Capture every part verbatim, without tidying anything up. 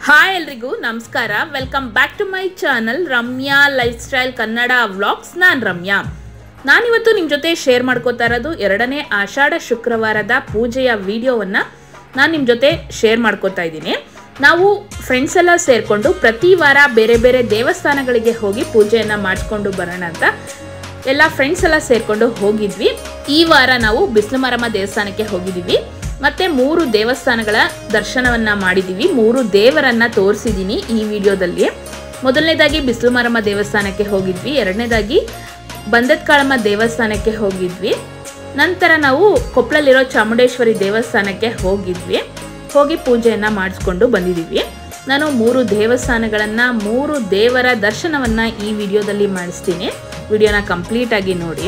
Hi ಎಲ್ರಿಗೂ ನಮಸ್ಕಾರ. Welcome back to my channel Ramya lifestyle Kannada vlogs. ನಾನು ರಮ್ಯಾ. ನಾನಿವತ್ತು ನಿಮ್ಮ ಜೊತೆ ಶೇರ್ ಮಾಡ್ಕೋತಾ ಇರೋದು ಎರಡನೇ ಆಷಾಢ ಶುಕ್ರವಾರದ ಪೂಜೆಯ ವಿಡಿಯೋವನ್ನು ನಾನು ನಿಮ್ಮ ಜೊತೆ ಶೇರ್ ಮಾಡ್ಕೋತಾ ಇದ್ದೀನಿ. ನಾವು ಫ್ರೆಂಡ್ಸ್ ಎಲ್ಲ ಸೇರಿಕೊಂಡು ಪ್ರತಿ ವಾರ ಬೇರೆ ಬೇರೆ ದೇವಸ್ಥಾನಗಳಿಗೆ ಹೋಗಿ ಪೂಜೆಯನ್ನು ಮಾಡಿಸ್ಕೊಂಡು ಬರೋಣ ಅಂತ ಎಲ್ಲ ಫ್ರೆಂಡ್ಸ್ ಎಲ್ಲ ಸೇರಿಕೊಂಡು ಹೋಗಿದ್ವಿ. ಈ ವಾರ ನಾವು ಬಿಸಿಲು ಮಾರಮ್ಮ ದೇವಸ್ಥಾನಕ್ಕೆ ಹೋಗಿದ್ದೀವಿ. ಮತ್ತೆ ಮೂರು ದೇವಸ್ಥಾನಗಳ ದರ್ಶನವನ್ನ ಮಾಡಿದೀವಿ. ಮೂರು ದೇವರನ್ನ ತೋರಿಸಿದ್ದೀನಿ ಈ ವಿಡಿಯೋದಲ್ಲಿ. ಮೊದಲನೇದಾಗಿ ಬಿಸಿಲು ಮಾರಮ್ಮ ದೇವಸ್ಥಾನಕ್ಕೆ ಹೋಗಿದ್ವಿ. ಎರಡನೇದಾಗಿ ಬಂದತ್ಕಾಳಮ್ಮ ದೇವಸ್ಥಾನಕ್ಕೆ ಹೋಗಿದ್ವಿ. ನಂತರ ನಾವು ಕೊಪ್ಪಳಲ್ಲಿರೋ ಚಾಮುಂಡೇಶ್ವರಿ ದೇವಸ್ಥಾನಕ್ಕೆ ಹೋಗಿದ್ವಿ. ಹೋಗಿ ಪೂಜೆಯನ್ನ ಮಾಡಿಸ್ಕೊಂಡು ಬಂದಿದ್ದೀವಿ. ನಾನು ಮೂರು ದೇವಸ್ಥಾನಗಳನ್ನ ಮೂರು ದೇವರ ದರ್ಶನವನ್ನ ಈ ವಿಡಿಯೋದಲ್ಲಿ ಮಾಡಿಸ್ತೀನಿ. ವಿಡಿಯೋನ ಕಂಪ್ಲೀಟ್ ಆಗಿ ನೋಡಿ.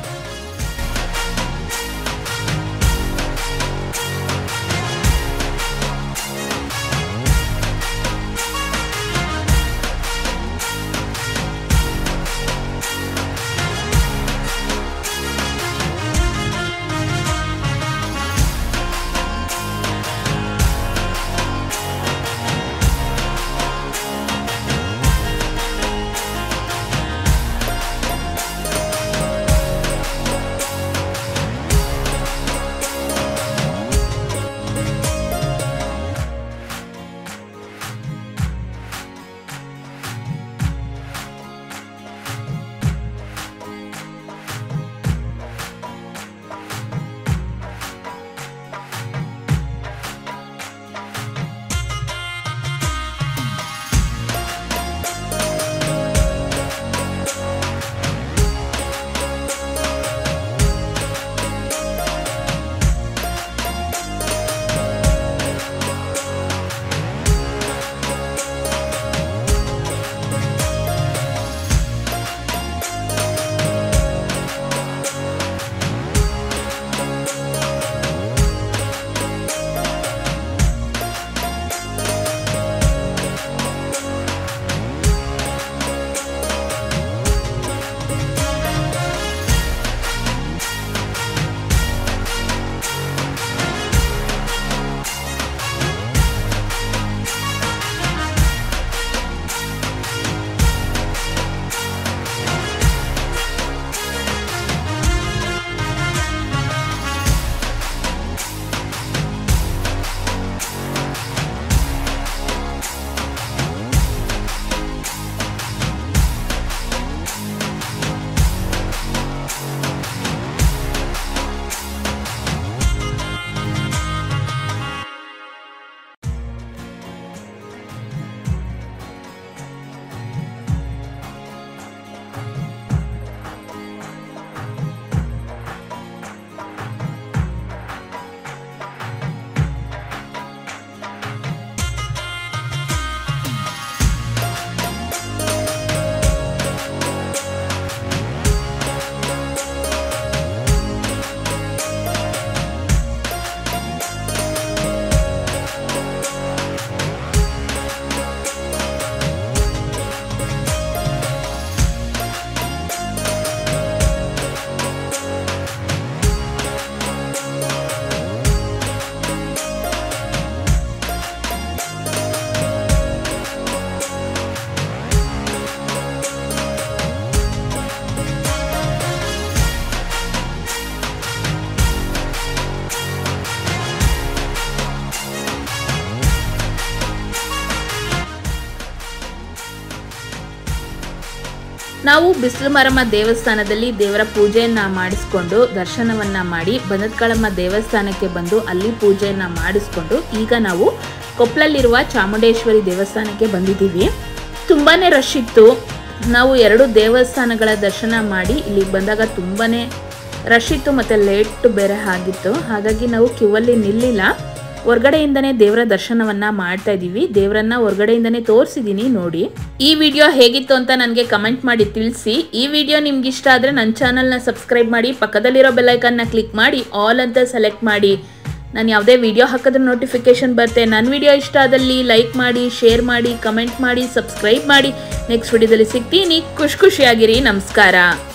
ನಾವು ಬಿಸಿಲು ಮಾರಮ್ಮ ದೇವಸ್ಥಾನದಲ್ಲಿ ದೇವರ ಪೂಜೆಯನ್ನ ಮಾಡಿಸ್ಕೊಂಡು ದರ್ಶನವನ್ನ ಮಾಡಿ ಬಂದತ್ಕಾಳಮ್ಮ ದೇವಸ್ಥಾನಕ್ಕೆ ಬಂದು ಅಲ್ಲಿ ಪೂಜೆಯನ್ನ ಮಾಡಿಸ್ಕೊಂಡು ಈಗ ನಾವು ಕೊಪ್ಪಳಲ್ಲಿರುವ ಚಾಮುಂಡೇಶ್ವರಿ ದೇವಸ್ಥಾನಕ್ಕೆ ಬಂದಿದ್ದೀವಿ. ತುಂಬಾನೇ ರಶ್ ಇತ್ತು. ನಾವು ಎರಡು ದೇವಸ್ಥಾನಗಳ ದರ್ಶನ ಮಾಡಿ ಇಲ್ಲಿಗೆ ಬಂದಾಗ ತುಂಬಾನೇ ರಶ್ ಇತ್ತು ಮತ್ತೆ ಲೇಟ್ ಬೇರೆ ಆಗಿತ್ತು. ಹಾಗಾಗಿ ನಾವು ಕ್ಯೂ ಅಲ್ಲಿ ನಿಲ್ಲಿಲ್ಲ. ಹೊರಗಡೆಯಿಂದನೇ ದೇವರ ದರ್ಶನವನ್ನ ಮಾಡ್ತಾ ಇದೀವಿ. ದೇವರನ್ನ ಹೊರಗಡೆಯಿಂದನೇ ತೋರಿಸಿದ್ದೀನಿ ನೋಡಿ. ಈ ವಿಡಿಯೋ ಹೇಗಿತ್ತು ಅಂತ ನನಗೆ ಕಮೆಂಟ್ ಮಾಡಿ ತಿಳಿಸಿ. ಈ ವಿಡಿಯೋ ನಿಮ್ಗೆ ಇಷ್ಟ ಆದರೆ ನನ್ನ ಚಾನಲ್ನ ಸಬ್ಸ್ಕ್ರೈಬ್ ಮಾಡಿ, ಪಕ್ಕದಲ್ಲಿರೋ ಬೆಲ್ ಐಕನ್ನ ಕ್ಲಿಕ್ ಮಾಡಿ ಆಲ್ ಅಂತ ಸೆಲೆಕ್ಟ್ ಮಾಡಿ. ನಾನು ಯಾವುದೇ ವಿಡಿಯೋ ಹಾಕಿದ್ರೆ ನೋಟಿಫಿಕೇಶನ್ ಬರುತ್ತೆ. ನನ್ನ ವಿಡಿಯೋ ಇಷ್ಟ ಆದಲ್ಲಿ ಲೈಕ್ ಮಾಡಿ, ಶೇರ್ ಮಾಡಿ, ಕಮೆಂಟ್ ಮಾಡಿ, ಸಬ್ಸ್ಕ್ರೈಬ್ ಮಾಡಿ. ನೆಕ್ಸ್ಟ್ ವಿಡಿಯೋದಲ್ಲಿ ಸಿಗ್ತೀನಿ. ಖುಷಿ ಖುಷಿಯಾಗಿರಿ. ನಮಸ್ಕಾರ.